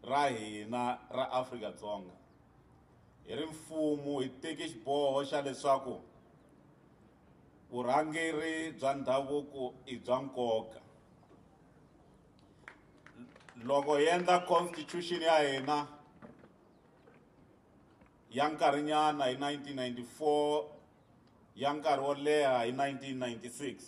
ra hina ra Afrika-Dzonga hi ri mfumo hi teke xiboho xa leswaku vurhangeri bya ndhavuko I bya nkoka. Loko hi endla constitution ya hina ya nkarhinyana hi 1994 ya nkarhi wo leha hi 1996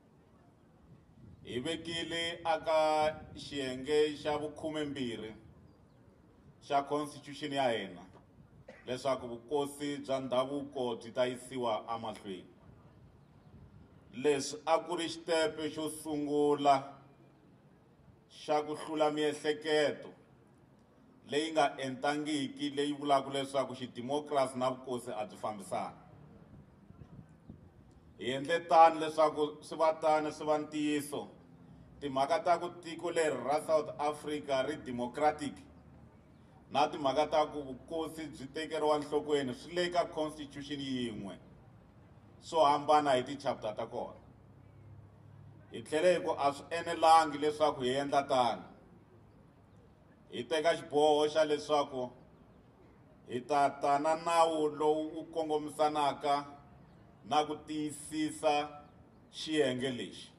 hi vekile aka xiyenge xa vu-12 xa constitution ya hina leswaku vukosi bya ndhavuko byi ta yisiwa emahlweni. Leswi a ku ri xitepe xo sungula xa ku hlula miehleketo leyi nga entangiki leyi vulaka leswaku xidemokirasi na vukosi a byi fambisana. Hi endle tani leswaku swi va tani swi va ntiyiso timhaka ta ku tiko leri ra South Africa ri democratic na timhaka ta ku vukosi byi tekeriwa nhlokweni swi le ka constitution yin'we swo hambana hi ti-chapter ta kona. Hi tlhele hi ku a swi enelangi leswaku hi endla tani. Hi teka xiboho xa leswaku hi ta na nawu lowu u kongomisanaka na ku tiyisisa xiyenge lexi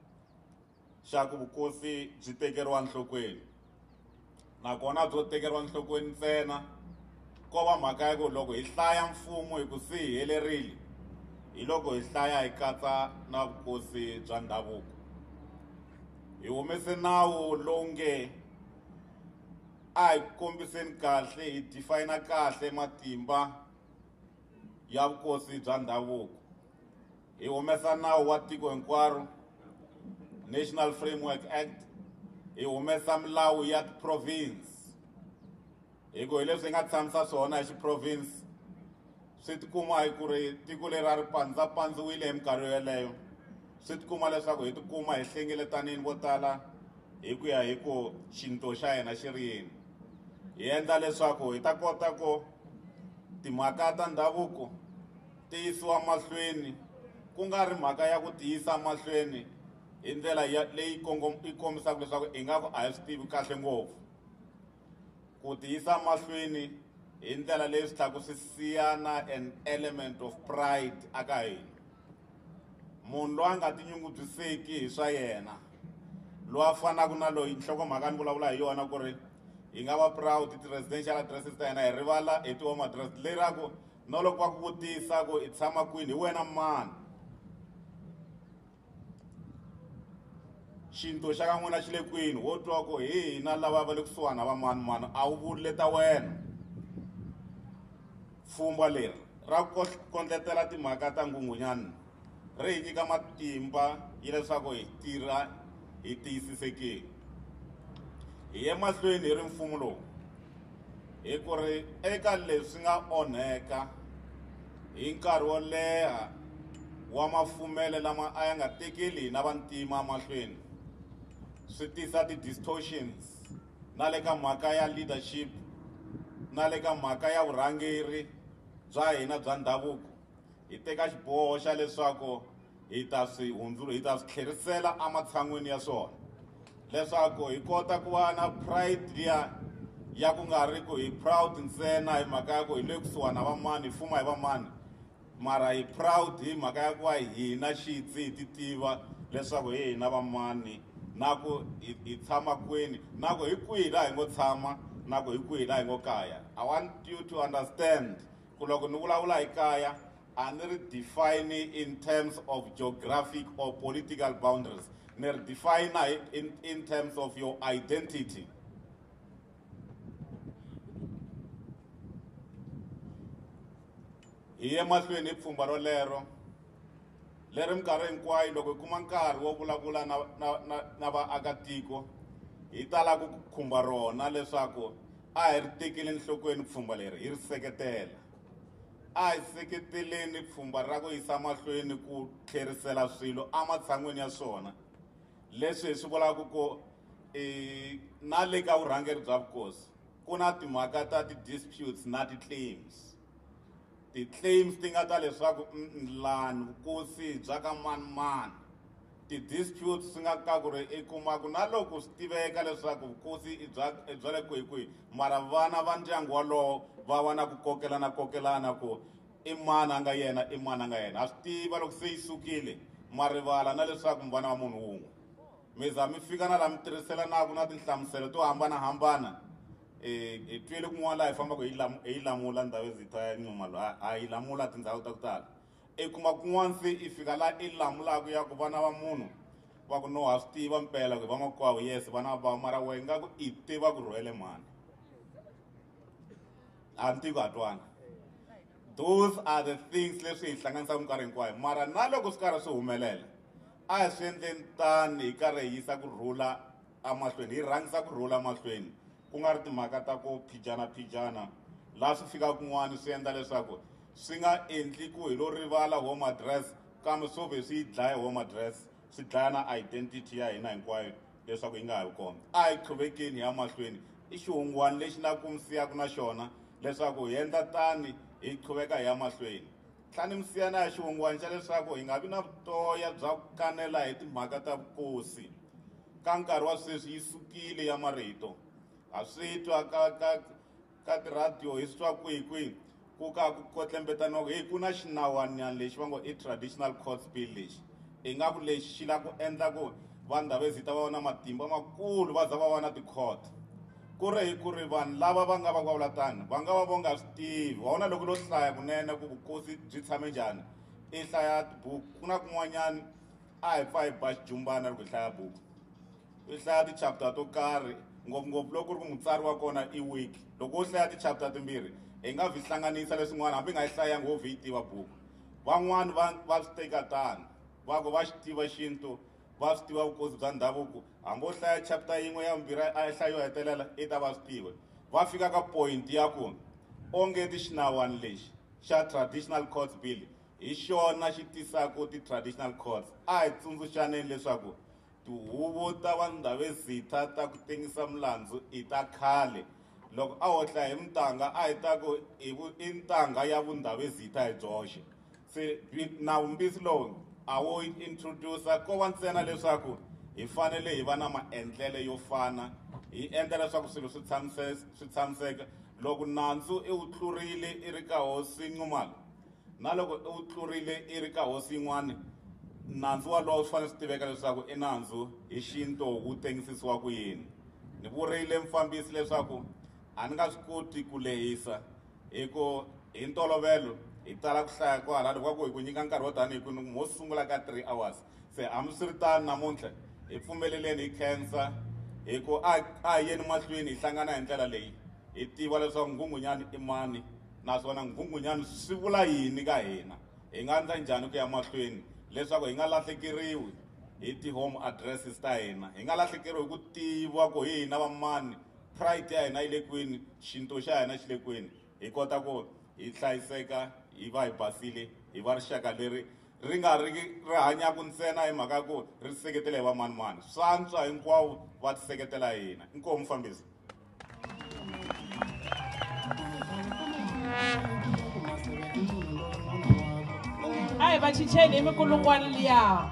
xa ku vukosi byi tekeriwa nhlokweni. Nakona byo tekeriwa nhlokweni ntsena ko va mhaka ya ku loko hi hlaya mfumo hi ku si hi helerile hi loko hi hlaya hi katsa na vukosi bya ndhavuko. Hi humese nawu lowu nge a hi kombiseni kahle hi define kahle matimba ya vukosi bya ndhavuko. Hi humesa nawu wa tiko hinkwaro National Framework Act. Hi humesa milawu ya province hi ku hi leswi hi nga tshamisa swona hi xiprovince swi tikuma hi ku ri tiko leri a ri pandzapandziwile hi minkarhi yeleyo swi tikuma leswaku hi tikuma hi hlengeletanini vo tala hi ku ya hi ku xinto xa hina xi ri yini. Hi endla leswaku hi ta kota ku timhaka ta ndhavuko ti yisiwa mahlweni ku nga ri mhaka ya ku ti yisa mahlweni hi ndlela leyi kombisaka leswaku hi nga ku a hi swi tivi kahle ngopfu. Ku ti yisa mahlweni hi ndlela leyi swi tlhaka swi siya na an element of pride aka hina. Munhu loyi a nga tinyungubyiseki hi swa yena loyi a fanaka na loyi nhlokomhaka ni vulavula hi yona ku ri hi nga va proud ti-residential addresses ta hina hi rivala hi ti-home address leraku no loko va ku vutisa ku i tshama kwini hi wena mani xinto xa ka n'wina xi le kwini wo twa ku hi hina lava va le kusuhani va mani a wu vuli leta wena. Pfhumba leri ra kondletela timhaka ta nghunghunyani ri hi nyika matimba ya leswaku hi tirha hi tiyisisekile. Hi ye mahlweni hi ri mfumo lowu hi ku ri eka leswi nga onheka hi nkarhi wo leha wa mafumelo lama a ya nga tekeli hina vantima mahlweni swi tisa ti-distortions na le ka mhaka ya leadership na le ka mhaka ya vurhangeri bya hina bya ndhavuko. Hi teka xiboho xa leswaku hi ta swi tlherisela ematshan'wini ya swona leswaku hi kota ku va na pride ya ku nga ri ku hi proud ntsena hi mhaka ya ku hi le kusuhana va mani hi fuma hi va mani mara hi proud hi mhaka ya ku va hina xitsi hi ti tiva leswaku hi hina va mani na ku hi tshama kwini na ku hi kwihi laha hi ngo tshama na ku hi kwihi laha hi ngo kaya. I want you to understand ku loko ni vulavula hi kaya a ni ri define in terms of geographic or political boundaries ni ri define in terms of your identity. Hi ye mahlweni hi pfhumba rolero leri minkarhi hinkwayo loko hi kuma nkarhi wo vulavula na vaakatiko hi tala ku khumba rona leswaku a hi ri tekeli nhlokweni pfhumba leri hi ri seketela. A hi seketeleni pfhumba ra ku yisa mahlweni ku tlherisela swilo ematshan'wini ya swona leswi hi swi vulaka ku na le ka vurhangeri bya vukosi ku na timhaka ta ti-disputes na ti-claims. Ti-claims ti nga ta leswaku lani vukosi bya ka manimani ti-disputes swi nga ka ku ri i kumaku na loko swi tiveka leswaku vukosi i bya le kwihikwihi mara vana va ndyangu walowo va va na ku kokelana ku i mani a nga yena i mani a nga yena. Ha swi tiva loko se yi sukile ma rivala na leswaku mi vana va munhu wun'we. Mi za mi fika na laha mi tirhiselanaku na tinhlamuselo to hambanahambana. Hi twile kun'wana laha hi fambaka hi lamula ndhawu ezita ya nyumalo hi lamula tindhawu ta ku tala. I kuma kun'wana se i fika laha i lamulaka ya ku vana va munhu va ku no ha swi tiva mpela ku vamakwavo yes vana va mara we ingaku i tiva ku rhwele mani. A ni tivi ku ha twana. Those are the things leswi hi hlanganisaka minkarhi hinkwayo mara na loko swi karhi swi humelela a hi swi endleni tani hi karhi hi yisa ku rhula emahlweni hi rhangisa ku rhula mahlweni ku nga ri timhaka ta ku phijana laha swi fikaka kun'wana swi endla leswaku swi nga endli ku hi lo rivala home address kambe swo ve swi yi dlaya home address swi dlaya na identity ya hina hinkwayo leswaku yi nga ha vi kona. A hi qhuvekeni hi ya mahlweni i xihungwani lexi na ku mi siyaka na xona leswaku hi endla tani hi qhuveka hi ya mahlweni. Tlhani mi siyana hi xihungwani xa leswaku hi nga vi na vutoya bya ku kanela hi timhaka ta vukosi. Ka nkarhi wa sweswi yi sukile ya marito ha swi twa ka tiradiyo hi swi twa kwihi ku ka ku kotlembetaniwa hi ku na xinawanyana lexi va ngo i traditional courts bill lexi ingaku lexi xi la ku endla ku vanhu Ndabezitha va va na matimba makulu va za va va na ti-court. Ku ri vanhu lava va nga va vula tani va nga va nga swi tivi wa vona loko lo hlaya kunene ku vukosi byi tshame njhani i hlaya tibuku. Ku na kun'wanyana a hi pfa hi ba xijumbana loko hi hlaya buku i hlaya ti-chapter to karhi ngopfungopfu loko ku ri ku mutsari wa kona i weak. Loko u hlaya ti-chapter timbirhi hi nga vhi hlanganisa leswin'wana hambi hi nga yi hlayangi wo vhi yi tiva buku. Van'wani va swi teka tani va ku va xi tiva xintu va swi tiva vukosi bya ndhavuko hambi u hlaya chapter yin'we ya vumbirhi a yi hlaya yo hetelela i ta va swi tiva. Va fika ka point ya ku onge ti xinawani lexi xa traditional courts bill hi xona xi tisaka ti-traditional courts. A hi tsundzuxaneni leswaku tihuvo ta vanhu Ndabezitha ta ku tengisa milandzu i ta khale. Loko a ho hlaya hi mintanga a hi ta ku i ntanga ya vuNdabezitha hi byoxe. Se nawumbisi lowu a wo introduce ko va ntsena leswaku hi fanele hi va na maendlele yo fana hi endla leswaku swilo swi tshamiseka. Loko nandzu i wu tlurile i ri ka hosi Nxumalo na loko i wu tlurile i ri ka hosi yin'wana nandzu walowo swi fanele swi tiveka leswaku i nandzu hi xintu wu tengisisiwa ku yini. Ni vurile mfambisi leswaku a ni nga swi koti ku lehisa hi ku hi ntolovelo hi tala ku hlaya ko hala loko ku hi ku nyika nkarhi wo tani hi ku mo sungula ka 3 hours. Se hambiswiritano namuntlha hi pfumeleleni hi khensa hi ku a hi yeni mahlweni hi hlangana hi ndlela leyi hi tiva leswaku nghunghunyani i mani naswona nghunghunyani swi vula yini ka hina. Hi nga endla njhani ku ya mahlweni leswaku hi nga lahlekeriwi hi ti-home addresses ta hina. Hi nga lahlekeriwi hi ku tiva ku hi hina va mani pride ya hina yi le kwini xintu xa hina xi le kwini hi kota ku hi hlayiseka hi va hi basile hi va rixaka leri ri nga ri hanyaka ntsena hi mhaka ku ri seketela hi va manimani. Swantswa hinkwavo va ti seketela hi hina. Inkomu mfambisi. Ai va chicheni imikulungwane liya.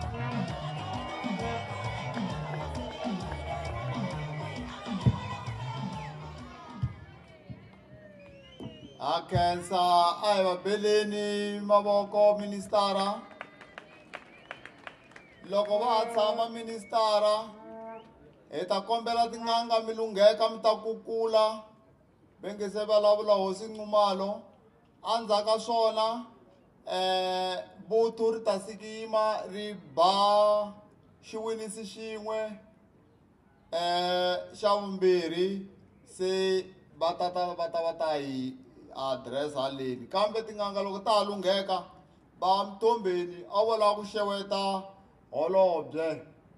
Akensa ai va beleni mavoko ministara. Loko va tshama ministara eta kombela tin'anga mi lungheka mi ta kukula benge se vulavula hosi Nxumalo andzaka swona vuthu ri ta sikima ri ba xiwinisi xin'we xa vumbirhi se va ta hi address haleni kambe tin'anga loko ta ha lungheka va mtombeni a vola ku xeweta holobye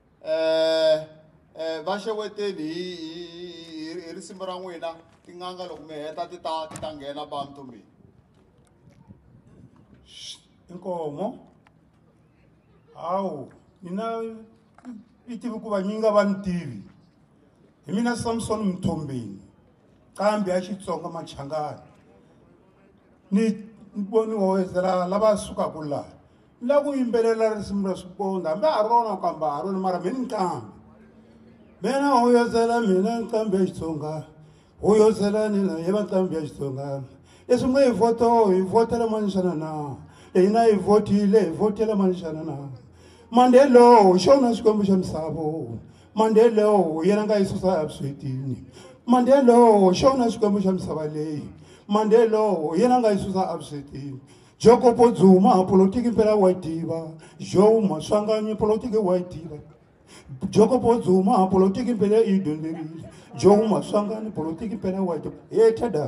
va xeweteni hi risimu ra n'wina tin'anga loko mi heta ti ta nghena ba mtombeni. Inkomo hawu mina i tivi ku va nyinga va ni tivi hi mina Samson Mthombeni kambe ya Xitsonga Mashangani ni voniwe lava sukaka laha la ku yimbelela risimu ra Swiponda hambi a rona kambe a rona mara mini nkambi mina huyozela mina nkambi ya Xitsonga huyozela nina yeva nkambi ya Xitsonga leswi nga hi votela mani xana na hina hi votela mani xana na Mandelo xona xikwembu xa misavo Mandelo yena nga yi susa evuswetini Mandelo xona xikwembu xa misava leyi Mandelo yena nga yi susa evuswetini Joko Podzuma politiki mpela wa tiva Jo Mashangani politiki wa tiva Joko Podzuma politiki mpela I dyondzerile Jo Mashangani politiki mpela wa tiva tada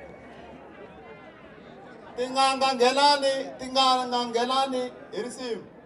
Tinganga ngelani, irisimu.